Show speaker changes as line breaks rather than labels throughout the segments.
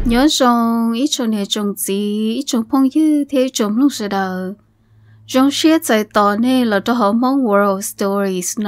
nhớ rằng ít chỗ này trồng gì ít chỗ phong dư thế trồng lúc sẽ đợi trong xe chạy tỏ này là cho họ mong world stories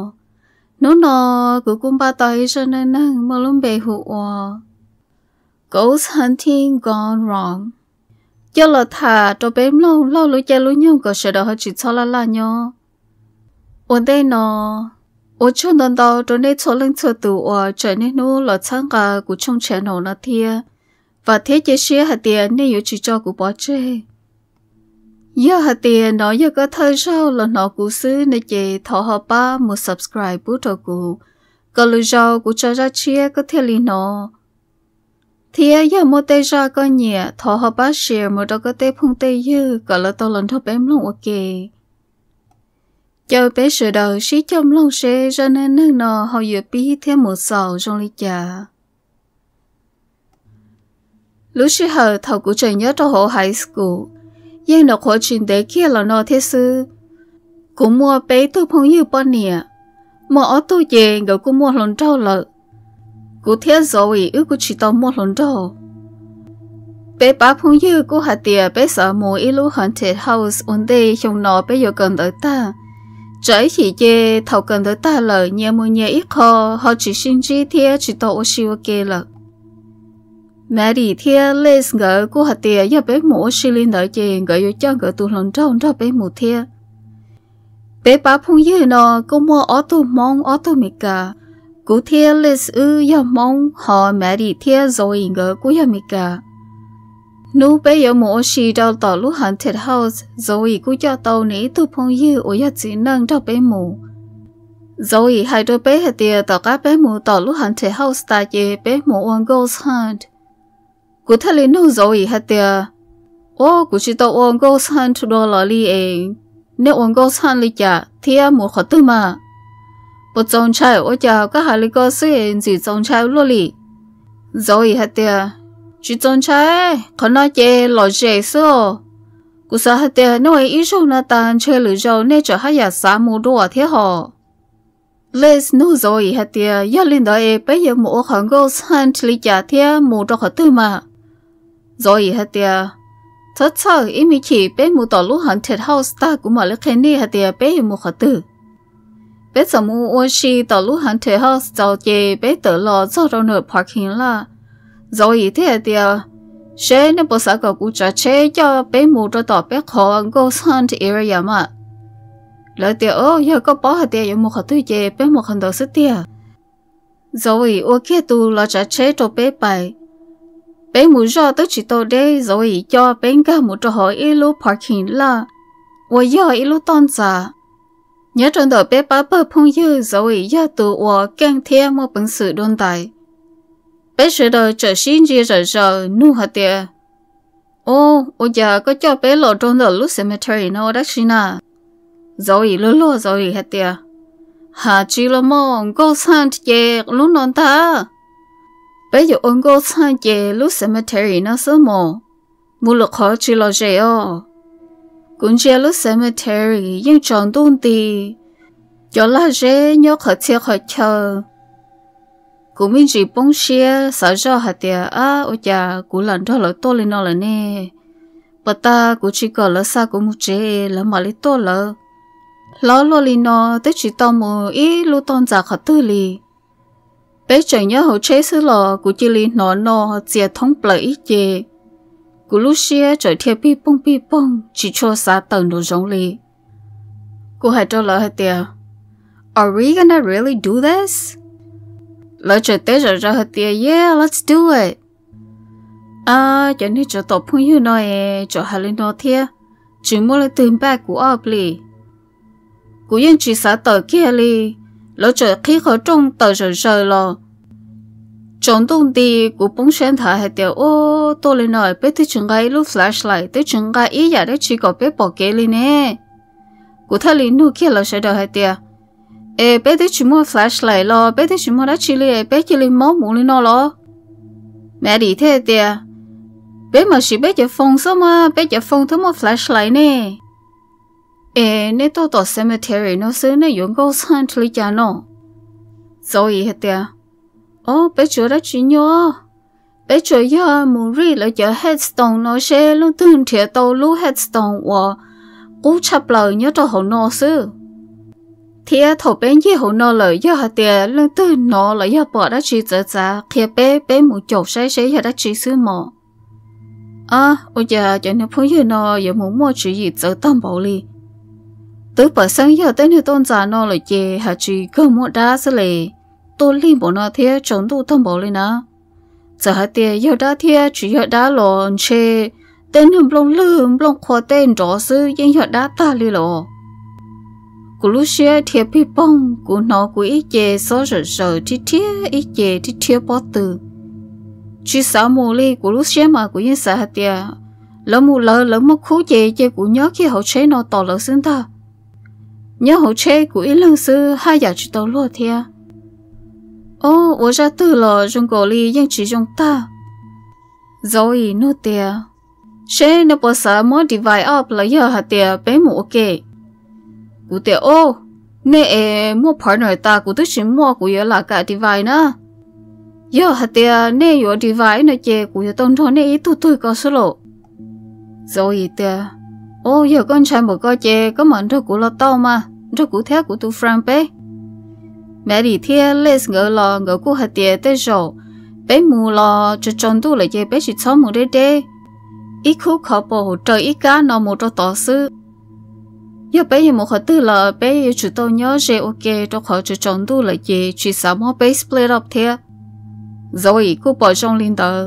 nó cũng ba tay cho nên mà luôn bề hụt ghost hunting gone wrong cho là thà cho bếm lâu lối chơi lối nhau có sẽ đợi họ chỉ cho là nhau ở đây ở chỗ đó cho nên cho lên cho tụ trở nên nó là sáng cả của trong channel nó thia và thế chế xe hạt tiền nên chỉ cho của bỏ chơi giờ hạt tiền nó giờ có thời sao là nó cũng xứ nên chế thọ họ ba một subscribe bút cho cụ còn lưu rau của cho ra chia có thể li nó thì giờ một tay ra có nhẹ thọ họ ba share một đó có thể phong tay dư còn là tao lần thọ bém lòng ok chờ bé sửa đầu xí châm lòng xe cho nên nó họ vừa bí thêm một sầu trong ly trà lúc xí hờ thầu của trời nhớ cho hộ high school nhưng nó khó chuyện đấy kia là nó thế sư cũng mua bé tôi phong như bao nè mua ở tôi về rồi cũng mua lần trâu lợ cũng thế rồi ước cũng chỉ tao mua lần trâu bé bác phong như cũng hạt tiền bé sợ mua ít lúc haunted house ổn đây trong nó bé giờ cần tới ta trái chỉ về thầu cần tới ta lời nhà mua nhà ít họ chỉ xin chi thế chỉ tao ở siêu kê lợ mẹ đi theo lên ngỡ cô hạt tiền giờ bé mổ xí lên đợi chè ngỡ vô cho ngỡ tụ lần trong đó bé mổ theo bé bác phong dư nó cô mua ở tụ mong ở tụ mì cả cô theo lên giờ mong họ mẹ đi theo rồi ngỡ cô giờ mì cả nu bé giờ mổ xí đâu tỏ lúc haunted house rồi cô cho tàu ní tụ phong dư ở giờ chỉ nâng cho bé mổ rồi hai đứa bé hạt tiền tỏ các bé mổ tỏ lúc haunted house ta chè bé mổ on ghost hunt cô thấy lên nấu rồi hả tiệt, cô chỉ tao uống ghost hunt đồ là li em, nếu uống ghost hunt li chả thì một khó tư mà, một trong trai ở nhà có hai lý có sự gì trong trai luôn li, rồi hả tiệt, chỉ trong trai, còn nói chơi lò dễ sao, cô sao hả tiệt nói ý số na tan chơi lửa dầu nên cho hai nhà xã mua đồ thế họ, let's nấu rồi hả tiệt, giờ lên đó em bây giờ mua hàng ghost hunt li chả thế mua đồ khó tư mà. Rồi hả tiệt, thật sự em chỉ bé mua tàu lúc haunted house ta cũng mà lấy cái này hả tiệt bé mua khó tử. Bé giờ mua ô xí tàu lúc haunted house cho chị bé tự lo cho đâu nửa parking là. Rồi thế hả tiệt, xe nó bỏ xa cả cụ trả xe cho bé mua cho tàu bé khó ghost hunt area mà. Lời tiệt giờ có bỏ hả tiệt mua khó tử chị bé mua không đầu sức tiệt. Rồi ô kia tu lo trả xe cho bé bài. Bé muốn ra tới chỉ tao đây rồi cho bé cả một trò hỏi ít lúc parking là, và giờ ít lúc tон giả. Nhớ trong đó bé bá bơ phong dư rồi giờ tụ và càng thêm một bằng sự đồn đại. Bé sẽ đợi trở xin gì rồi nu hạt tiệt. Giờ có cho bé lọt trong đó lúc cemetery nó đắt xin à. Rồi lô rồi hạt tiệt. Hà chỉ là mong ghost hunt về lúc non ta. Bây giờ ông có sang về lúc cemetery nó sớm mua lực khó chỉ lo dễ cũng chỉ lúc cemetery nhưng chọn đúng thì cho là dễ nhớ khó chơi khó chờ cũng mình chỉ bông xe sợ cho hạt tiền ôi cha cũng lần đó là to lên nó là nè bà ta cũng chỉ có là xa cũng một chế là mà lấy to là lo lên nó tới chỉ tao một ít lúc tôn giả khó tư li bé chẳng nhớ hậu chế xứ lò của chị li nó chia thống blợi ít chê của lúc xưa trời thiệp bi bông chỉ cho xa tầng đồ giống li của hai trò lỡ hai tiệt are we gonna really do this lỡ trời tế rồi ra hai tiệt yeah let's do it cho nên cho tổ phong yêu nói cho hai linh nó thiệt chỉ muốn lấy tiền bạc của ấp li của dân chỉ xa tờ kia li lỡ trời khi khó trong tờ rồi lo chọn đông đi của bóng sen thả hay tiêu tôi lên nói bé tới trường gai lúc flashlight tới trường gai ý giả đấy chỉ có bé bỏ kế lên nè của thằng lính nu kia là sẽ đợi hay tiêu bé tới chỉ mua flashlight lo bé tới chỉ mua đá chỉ li bé chỉ lên máu muốn lên nó lo mẹ đi thế tiêu bé mà chỉ bé chỉ phong sao mà bé chỉ phong thứ mua flashlight nè nếu tôi tỏ cemetery nó xứ nó dùng ghost hunt li chả nó rồi hết tiệt bé chúa đã chỉ nhớ bé chơi giờ muốn ri lại giờ headstone nó sẽ luôn thường thiệt tàu lú headstone và cú chập lời nhớ cho hậu nó sư thiệt thầu bé như hậu nó lời giờ hạt tiền luôn từ nó là giờ bỏ đã chỉ giờ ra thiệt bé muốn chột sẽ giờ đã chỉ sư mỏ ôi giờ cho nên phơi giờ nó giờ muốn mua chỉ gì giờ tâm bảo li từ bữa sáng giờ tới nơi tôn giả nó là gì hạt chỉ cơ mua đá sẽ lệ tôi liên bộ nó thiệt chống tu tâm bảo li nè giờ hạt tiền giờ đã thiệt chỉ giờ đã lòn chê tên hầm lông lưm lông khoa tên rõ sư nhưng giờ đã ta li lò cú lúc xưa thiệt bị bông cú nó cú ít chê số sợ thì thiệt ít chê thì thiệt bỏ từ chỉ sợ mù li cú lúc xưa mà cú như sợ hạt tiền lỡ mù lỡ mất khú chê cú nhớ khi hậu chế nó tỏ lỡ xứng ta nhớ hậu chế cú ít lần sư hai giờ chỉ tàu lúa thiệt我ra từ lò trong cổ li nhưng chỉ trong ta rồi nó tiền sẽ nó bỏ sợ mỗi divide up là giờ hạt tiền bé mù ok cú tiền nè mua partner ta cú tức chỉ mua cú giờ là cả divide nữa giờ hạt tiền nè giờ divide nó chơi cú giờ tông thôn nè ít tụi có số lộ rồi tiền giờ con trai một coi chơi có món thôi cú lo to mà rồi cú theo cú tụi friend bé mẹ đi theo les ngỡ cô hạt tiền tới rồi bé mù lo cho chọn tu lại chơi bé chỉ sống một đê ít khu khó bỏ trời ít cá nó một cho tỏ sư giờ bé một hạt tư là bé chủ tao nhớ sẽ ok cho họ cho chọn tu lại chơi chỉ sao mà bé split up theo rồi cô bỏ trong linh tờ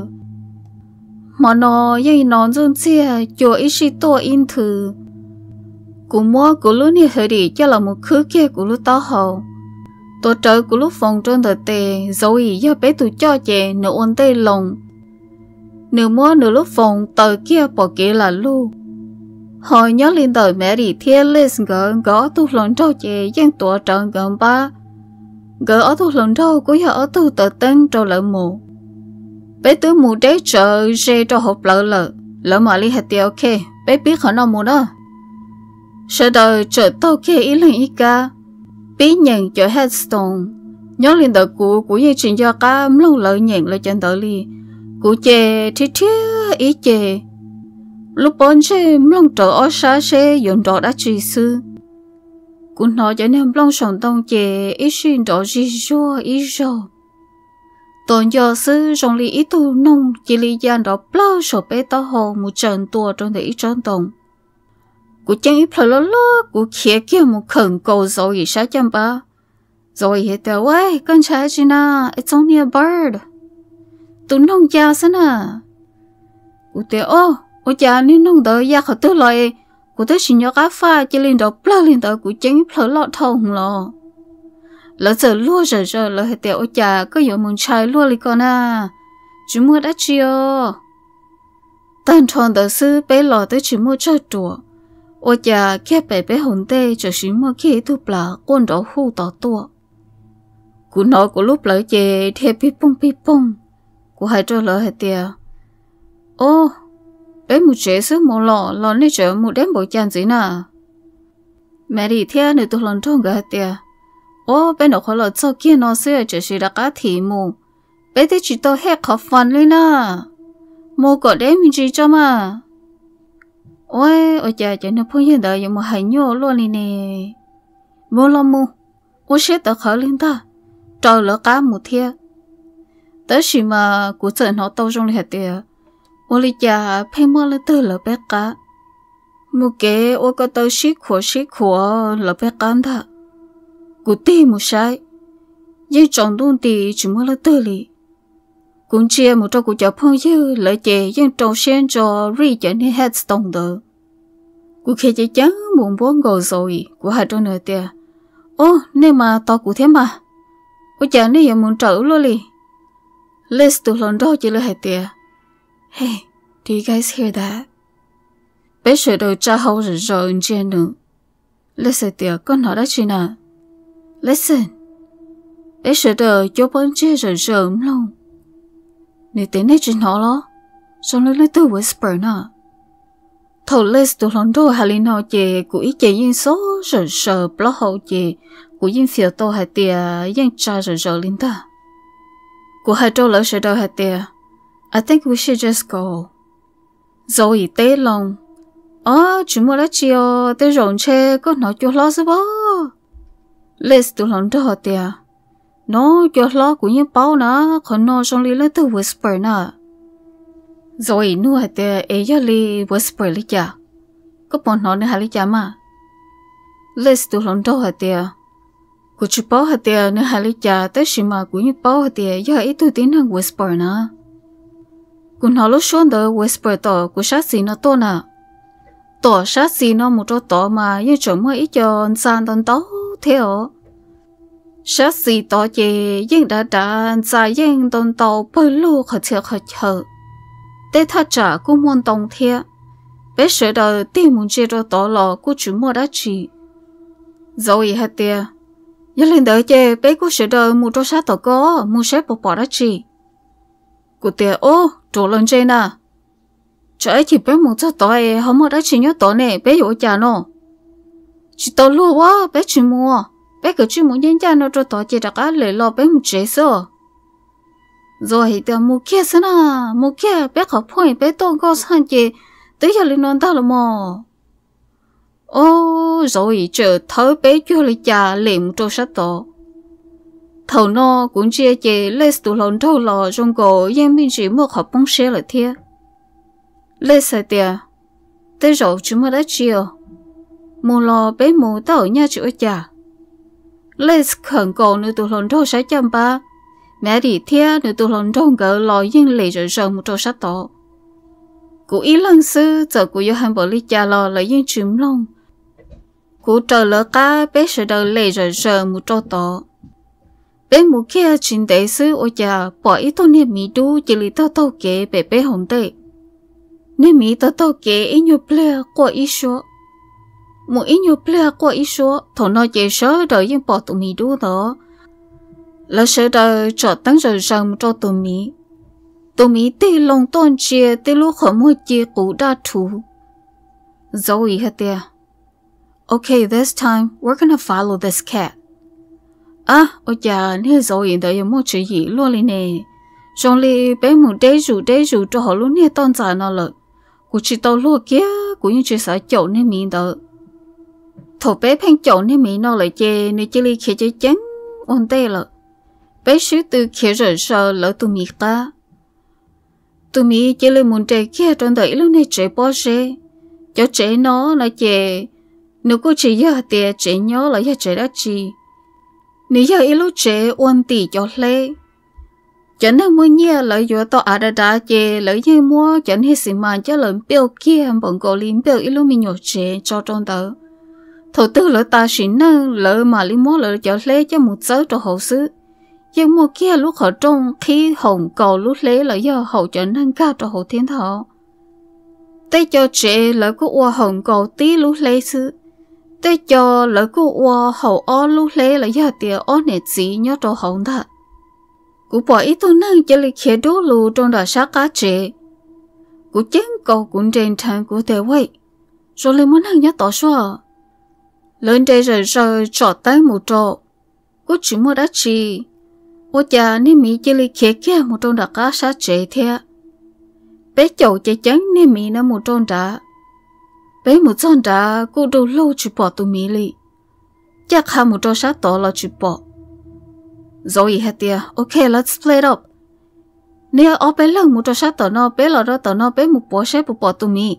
mà nó vậy nó dân chia cho ít sĩ to in thử cô mua cô lúc này hơi đi cho là một khứ kia của lúc tao hậu tôi trời của lúc phòng trên tờ tề rồi giờ bé tụi cho chè nửa ôn tê lòng nửa mua nửa lúc phòng tờ kia bỏ kia là lu hồi nhớ lên tờ mẹ đi thiên lên gỡ tu lần trâu chè dân tụa trận gần ba gỡ tu lần trâu của giờ ở tu tờ tên trâu lợn mù bé tứ mù đế trợ dê cho hộp lỡ mà li hạt tiêu ok bé biết khả năng mù đó sợ đời trợ tao kia ý lần ý ca bí nhận cho headstone nhớ lên tờ của dây chuyện do cá lâu lợi nhận là chân tờ li của chè thì ý chè lúc bốn chè long trở ở xa xe dùng trọ đã truy sư của nó cho nên long sòng tông chè ý xuyên trọ gì ý rồi tồn do sư trong li ý tu nông chỉ li gian đó bao sổ bé tao hồ một trận tua trong để ý trốn tông của chân ít phải lo của kia một khẩn cầu rồi sao chăm ba rồi hiện tại vậy con trai chị na it's only a bird tụi nông gia sao na của tiểu ô cha nên nông đợi gia khỏi tư lời của tôi chỉ nhớ cá pha chỉ lên đó bao lên đó của chân ít phải lo thông lo lỡ giờ lúa rồi lỡ hiện tại ô cha có nhiều muốn trai lúa đi con à chúng mua đã chiều tan tròn đỡ sư bé lò tới chỉ mua chơi đùa ôi cha kia bé hồn tê cho xí mua kia thu bả con đó hu tỏ tua cú nói của lúc lỡ chè theo pi bông của hai trâu lỡ hai tia bé một chế sức một lọ này chở một đêm bộ chan gì nè mẹ đi theo này tôi lần trong cái tia bé nó khỏi lỡ sau kia nó xưa chỉ xí đã cá thị mù bé thì chỉ tôi hết khó phản lên nè mù có đêm mình chỉ cho mà ôi cha cho nó phun hiện tại giờ mà hay nhô luôn nè mua sẽ tự khởi lên ta trời lỡ cá một thia tới khi mà của trời nó tao trong này tiệt ôi cha phải mua lên từ lỡ bé cá mua cái ôi có tới xí khổ lỡ bé cá ta của tiền một sai nhưng chọn đúng thì chỉ mua lên từ li cũng chia một trâu của cháu phong dư lợi chè nhưng trâu sen cho ri cho nên headstone đó của khi chị chán muốn bốn ngồi rồi của hai trâu nữa tiệt nên mà tao cũng thế mà chả nên giờ muốn trở luôn đi let's do lần đó chỉ là hai tiệt hey do you guys hear that bé sửa đầu cha hậu rồi trên nữa listen tiệt con nói đó chị nào listen bé sửa đầu cho bọn chơi rồi luôn nếu tính này chuyện họ lo xong rồi lấy từ whisper nè thầu let's do lần đó hay là nào chị của ý chị yên số rồi blog hậu chị của yên phiêu tô hai tia yên cha rồi linh ta của hai trâu lỡ sửa đầu hai tia I think we should just go. Rồi tế lòng. Chúng mua đã chiều tới rộn chê có nói cho lo sao bó. Let's tụi lòng đó tìa. Nó cho lo của những bao nà, còn nó trong lý lên từ whisper nà. Rồi nu hạt tìa ấy cho lý whisper lý chà. Có bọn nó nữa hả lý chà mà. Let's tụi lòng đó hạt tìa. Của chú bao hạt tìa nữa hả lý chà tới xì mà của những bao hạt tìa do ấy tụi tín hàng whisper nà. Của nó lúc xuống đó whisper tỏ của sát xì nó tốt nà. Tỏ sát xì nó một chỗ tỏ mà như chỗ mới ít cho sàn tần tấu theo. Sát xì tỏ chê nhưng đã dài nhưng tần tàu bởi lù khởi chợ. Tế thật trả của môn tông theo. Bé sợ đời tìm muốn chê cho tỏ lò của chú mua đã chỉ. Rồi hạt tìa. Nhớ lên đợi chê bé của sợ đời một chỗ sát tỏ có một xếp bỏ đã chỉ. Của tìa trổ lần chê nà. Cho ấy thì bé một cho tỏi không mà đã chỉ nhớ tỏi này bé hiểu chả nó chỉ tỏi luôn quá bé chỉ mua bé cứ chỉ muốn nhân cha nó cho tỏi chỉ đặt á lấy lo bé một chế sao rồi thì tao mua kia xem na mua kia bé khó phơi bé to có sang chị tới giờ lên non ta là mò rồi chờ thở bé cho lấy chả lấy một trâu sát tỏi thầu nó cũng chia chị lấy tủ lạnh thâu lò trong cổ nhưng mình chỉ mua khó bông xe là thiệt lấy sai tiền, tới rồi chúng mới đã chiều, mua lò bé mua tao ở nhà chữa chả, lấy khẩn cầu nữ tụ lòn đâu 630, mẹ đi theo nữ tụ lòn đâu gỡ lò nhưng lấy rồi một trâu sát tỏ, cụ ý lần sư giờ cụ yêu hành bộ lý cha lò lấy nhưng chìm lòng, cụ chờ lỡ cá bé sẽ đợi lấy rồi một trâu tỏ, bé mua kia chính đại sư ôi cha bỏ ít thôi niệm mỹ đu chỉ lý tao kể bé hồng tệ. Nên mi tao kể ít nhiều player qua ít số, một ít nhiều player qua ít số, thằng nó chỉ sợ đợi những bỏ tụi mi đủ đó, là sợ đợi cho tăng rồi rằng cho tụi mi tê lòng tôn chia tê lúc họ mua chia cũ đa thú, rồi hết tiệt. Okay, this time we're gonna follow this cat. Ôi cha, nè rồi đợi mua chuyện gì luôn đi nè, trong li bé một đế rủ cho họ luôn nè tôn giả nó lợi. Cô chỉ tao lúa kia, cô như chỉ sợ chậu nên mình đó. Thổ bé phanh chậu nên mình nó lại chê, nên chỉ li khía chơi chán, ổn tê lợ. Bé xứ từ khía rồi sợ lỡ tụi mình ta. Tụi mình chỉ li muốn trẻ kia trong đợi lúc này trẻ bó xe. Cho trẻ nó là chê, nếu cô chỉ giờ thì trẻ nhớ là giờ trẻ đã chi. Nếu giờ ít lúc trẻ ổn tỉ cho lê. Chẳng nên mua nhẹ lợi dụ tao đã chê lợi như mua chẳng hết xì mà cho lợi biểu kia bọn cô linh biểu ít lúc mình nhổ chế cho trong tớ. Thổ tư lợi ta xin nâng lợi mà linh mua lợi cho lê cho một giấc cho hậu sư. Nhưng mua kia lúc họ trong khi hồng cầu lúc lê lợi do hậu cho nâng cao cho hậu thiên thọ. Tế cho chế lợi của ua hồng cầu tí lúc lê sư. Tế cho lợi của ua hậu ó lúc lê lợi do tìa ó nệt gì nhớ cho hậu thật. Cú bỏ ít tôi năng cho lịch khía đố lù trong đảo sát cá chế. Cú chén cầu cũng trên thang của thế vậy. Rồi lên muốn năng nhớ tỏ xóa. Lên đây rồi trọt tay một trọ. Cú chỉ mua đá trì. Ôi cha nên mỹ cho lịch khía kia một trong đảo cá sát chế thế. Bé chậu chế chán nên mỹ nó một trong đá. Bé một trong đá cô đâu lâu chỉ bỏ tụi mỹ lì. Chắc hà một trong sát tỏ là chỉ bỏ. Rồi hết tiệt, okay, let's split up. Nếu ở bé lần một trò sát tờ nó, bé lò đó tờ nó bé một bộ xếp một bộ tụi mi.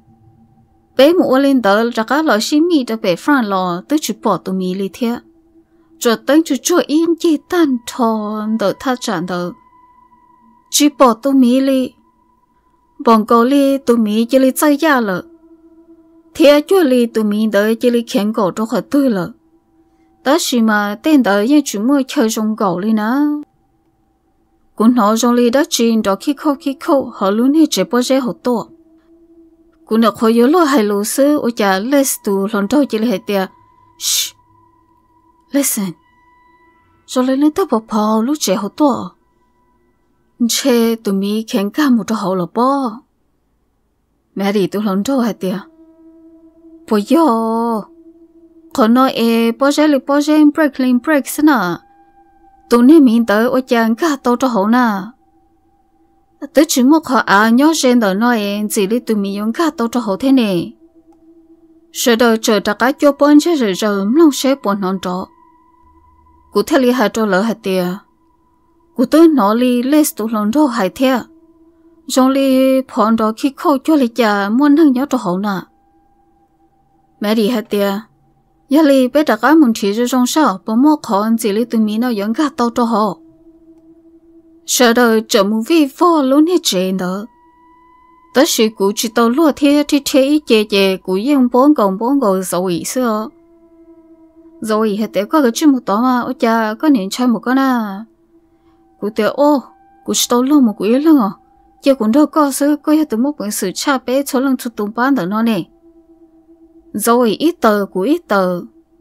Bé một lên tờ ra các loại xí mi cho bé phản lò tới chụp bộ tụi mi li thiệt. Rồi tới chụp in chỉ tan thon tờ thắt chặt tờ. Chụp bộ tụi mi li. Bọn cô li tụi mi chỉ li chơi ya lợ. Thiệt chúa li tụi mi tờ chỉ li khen cổ cho khỏi tươi lợ. Đó là mà tên đó như chúng mới chơi trong gạo đi nè. Cũng nói trong lý đó chuyện đó khi khâu họ luôn hết chế bao giờ họ to. Cũng được họ nhớ lo hay lú sư ở nhà let's do lần đầu chỉ là hết tiệt. Shh, listen. Rồi lên tập bảo lúc chế họ to. Chế tụi mi khen cả một trò hậu là bao. Mẹ đi tụi lần đầu hết tiệt. Bây giờ còn nói bao giờ break nè. Tụi này mình tới ở chàng cả tao cho hậu nè. tới chỉ một họ nhớ trên đời nói chỉ lấy tụi mình dùng cả tàu cho hậu thế này sợ đời trời đã cá cho bọn chứ rồi lòng sẽ bọn non trọ cụ thể li hai trò lỡ hai tia cụ tới nó li lấy tụ lòng trò hai thea trong li phòn đó khi khâu cho li cha muốn thằng nhớ trò hậu nè mẹ đi hai tia giờ li bé đã cá muốn chỉ cho trong sao bọn mua con chỉ lấy tụi mình nó dùng cả tàu cho hậu sợ đời chờ một vi phò luôn hết chuyện đó tất sự cụ chỉ tàu lúa thế thì thế chế cụ dùng bốn gồng rồi xưa rồi hết té có cái chuyện một đó mà ôi cha có nên chơi một cái na cụ té cụ chỉ tàu lúa một cụ yên lắm à giờ cũng đâu có sự có hết từ một bữa sự cha bé cho lần tụt tung bán đó nó nè rồi ít tờ cụ ít tờ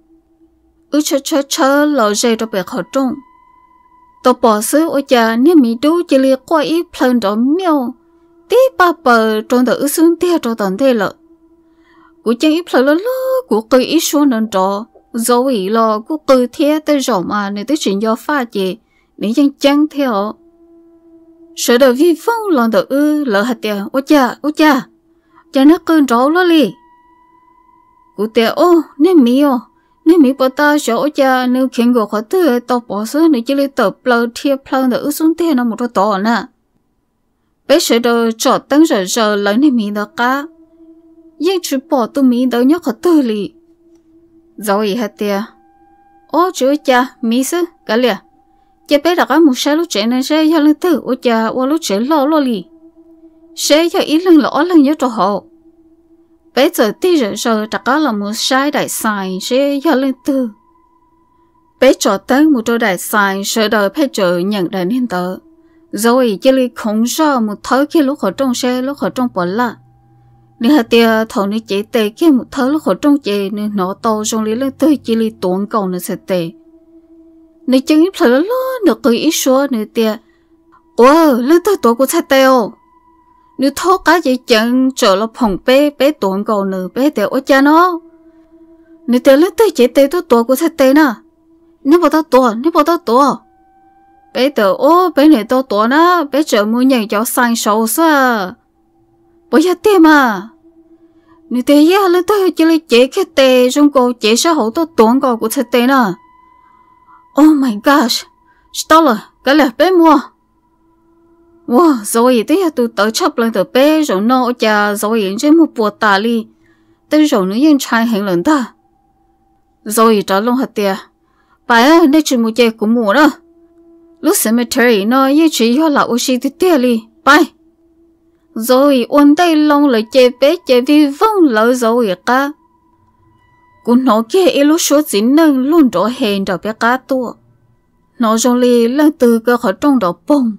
chơi lò dây đó bị khó trông tao bỏ xứ ôi cha nếu mình đủ chỉ liệt qua ít plan đó miêu tí ba bờ trong đó xuống tia cho tận thế lợ của chân ít plan lỡ của cây ít xuống nên đó rồi lo của cây thế tới rồi mà nên tới chuyện do pha gì nên chân theo sợ đời vi phong lần đó lỡ hạt tiền ôi cha nó cơn rõ lắm đi của tiền nếu mình bỏ ta cho cha nếu khiến người khó tư tao bỏ xứ nếu chỉ lấy tập lâu thiệp plan để xuống tiền nó một đôi tỏ nè bé sẽ đồ cho tăng giờ lấy nên mình đó cả nhưng chỉ bỏ tụi mình đâu nhớ khó tư li rồi hết tiền chú cha mi xứ cả liền cha bé đã có một số lúc trẻ nên sẽ cho lần tư cha lúc trẻ lo li sẽ cho ít lần nhớ cho họ bây giờ tí rồi đã có là một sai đại sai sẽ cho lên tư bây giờ tới một chỗ đại sai sợ đời phải chờ nhận đại nên tờ rồi chỉ li không sao một thứ khi lúc ở trong xe lúc ở trong bỏ la nên hạt tia thầu này chỉ tệ khi một thứ lúc ở trong chị nên nó to trong lý lên tư chỉ li tuôn cầu nên sẽ tệ nên chẳng ít phải lo được cười ít số nên tia lên tư tổ của sẽ teo nếu thốt cá gì chẳng trở là phòng bé tuôn cầu nữa bé teo ở cha nó nếu teo lên tư chỉ tệ tổ của sẽ tệ nè nếu bỏ tao tổ bé tờ bé này tao tổ nó bé chờ mua nhận cho sang sầu sao bây giờ tiền mà nếu tiền ya lên tao chỉ lấy chế cái tệ trong cổ chế sao hậu tao tuôn cầu của thật tệ nè oh my gosh stop rồi cái là bé mua wow rồi thế tôi tới chấp lên từ bé rồi nó cha rồi trên một bộ tà li tới rồi nó yên trai hành lần ta rồi trả luôn hạt tiền bà nên chỉ một chế của mùa đó lúc cemetery nó như chỉ cho là oxy thì tiếc đi bye rồi ôn tay lông lại chế bé chế vi vong lỡ rồi cả cũng nó kia lúc số chính nâng luôn rõ hẹn đầu bé cá tua nó rồi li lên từ cơ khỏi trong đó bông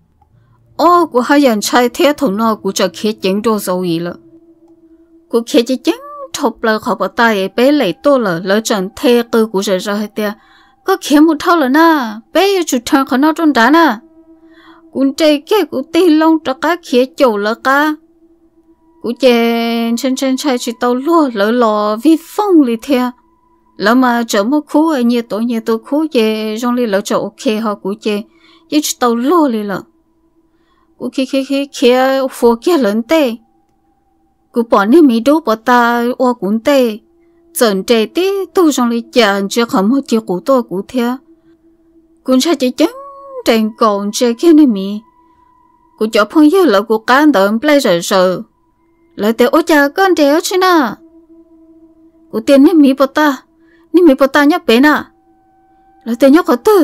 của hai nhân trai thế thằng nó cũng cho khía chính đồ rồi了cũng khía chính thộp là khỏi bỏ tay bé lấy to lỡ chẳng thế cơ cũng rồi hết tiệt có khiến một thâu là na bé yêu chủ thằngเขาnó trong đá na cũng chơi kia cũng tì lông cho cá khía chầu là cá cũng chơi chân chạy chỉ tàu lúa lỡ lò vi phong li theo lỡ mà chở một khu ở nhiều tổ khu chơi trong li lỡ chậu ok họ cũng chơi chỉ tàu lúa li lỡ cũng kia phô kia lớn tê cũng bỏ nên mi đu bỏ ta qua cũng tê dần trẻ tí tôi trong lý chàng chưa không một chiếc của tôi của theo cũng sẽ chỉ chẳng đèn còn chơi kia này mi cũng cho phong yêu là của cán đợn play rồi lại để ôi cha con đéo chứ na của tiền nên mi bỏ ta nhấp bé na lại để nhóc có tư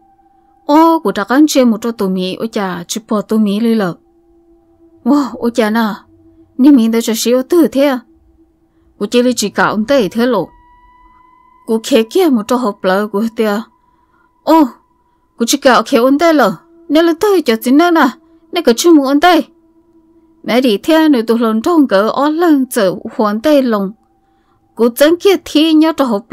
của ta con chơi một chỗ tụi mi ôi cha chụp bỏ tụi mi đi lợ wow ôi cha na nên mi đã cho xíu tư thế của chị li chỉ cả ông tây thế lộ của khé kia một chỗ hộp lỡ của tia của chị cả khé ông tây lỡ nếu là tôi cho chính nè nếu có chuyện muốn ông tây mẹ đi theo nếu tụi lần trong cỡ ó lần giờ hoàn tây lồng của chân kia thi nhớ chỗ hộp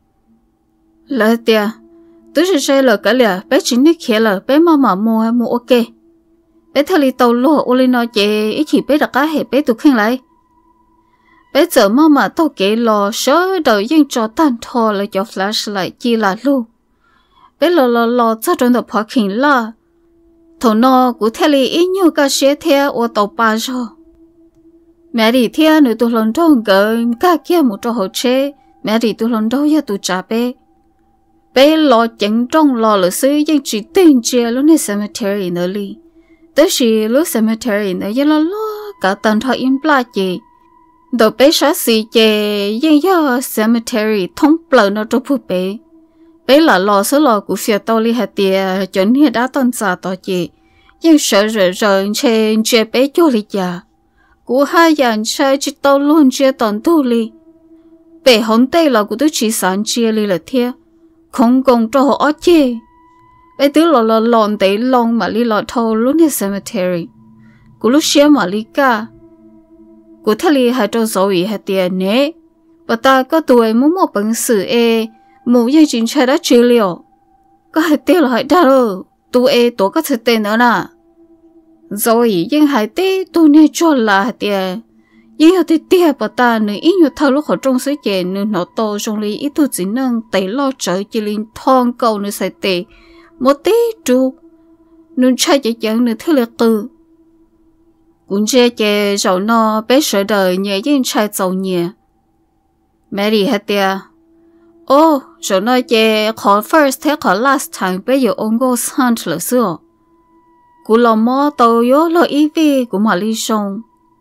lỡ tia tôi sẽ say lỡ cả lẽ bé chỉ nít khé lỡ bé mà mua ok bé theo li tàu lúa ô li nói chị ít chỉ bé đặt cá hệ bé tụi khen lại bây giờ mà tao kể lo sớ đời nhưng cho tan thò lại cho flash lại chi là luôn bây lo cho trong đó parking la thầu nó của theo lý ít nhiều cả xe theo ô tô ba rồi mẹ đi theo nữa tụi lần đầu gỡ cả kia một trò hỗ trợ mẹ đi tụi lần đầu giờ tụi trả bé lo chẳng trong lo là sự nhưng chỉ tên chia lúc này cemetery nữa đi tới khi lúc cemetery nữa giờ lo cả tận thời im lặng gì đồ bé sát xì chè nhưng giờ cemetery thông bờ nó cho phụ bé là lo số lo của phía tao li hạt tiền chuẩn hiện đã tận xa tao chị nhưng sợ rồi trên chia bé cho li già của hai dàn chơi chỉ tao luôn chia tận tu li bé hôm tây là của tôi chỉ sáng chia li là thiệt không công cho họ chê bé tứ là lòn tây lon mà li lọ thâu lúc này cemetery của lúc xưa mà li cả của thà li hai trâu rồi hạt tiền nè bà ta có tuổi muốn một bằng sự một gia đình chơi đã trị liệu có hai tên là hai đa rồi tụi tổ có thể tên nữa nè rồi nhưng hai tên tụi này cho là tiền nhưng hai tên bà ta nữa ít nhiều thao lúc họ trong số tiền nữa nó to trong lý ít tụi chỉ nâng tay lo trời chỉ linh thong cầu nữa sai tệ một tí trụ nên chơi chỉ chẳng nữa thứ liệt từ cũng chơi rồi nó bé sợ đời nhẹ nhưng chơi giàu nhẹ mẹ đi hết tiền rồi nói chơi khó first thế khó last time bây giờ ông ghost hunt là xưa cú lòng mò tàu yếu lo ý vi của mà đi sông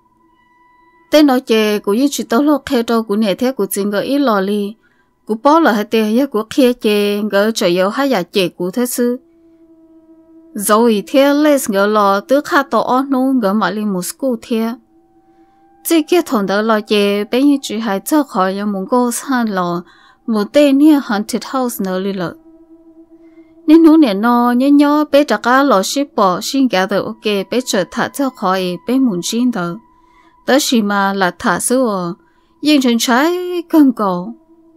tên nói chơi của những chuyện tàu lo khe đâu của nè thế của chính người ít lo li của bó là hết tiền ya của kia chơi ngỡ trời yếu hay giả chơi của thế sư rồi thế les ngỡ lo từ khá to on nô ngỡ mà đi một school thế chỉ kia thằng đó lo chơi bây giờ chỉ hay cho khỏi những mong ghost hunt lo một tên here haunted house nữa đi lợi nên nó nè nó nhớ bé trả cá lò ship bỏ xin cả được ok bé trở thả cho khỏi bé muốn xin đó tới khi mà là thả số yên chân trái cơn cổ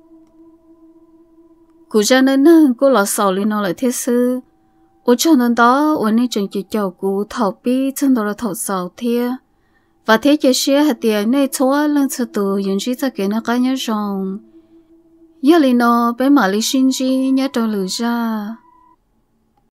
cụ cha nên cô lò sầu lên nó lại thế sư ở cho nên đó ở nơi trường chỉ chầu cụ thầu bi chân đó là thầu sầu thế và thế chỉ xe hạt tiền này chúa lên từ từ yên chỉ cho cái nó cái nhớ rong giờ li nó bé mà li xin gì nhớ trâu lử ra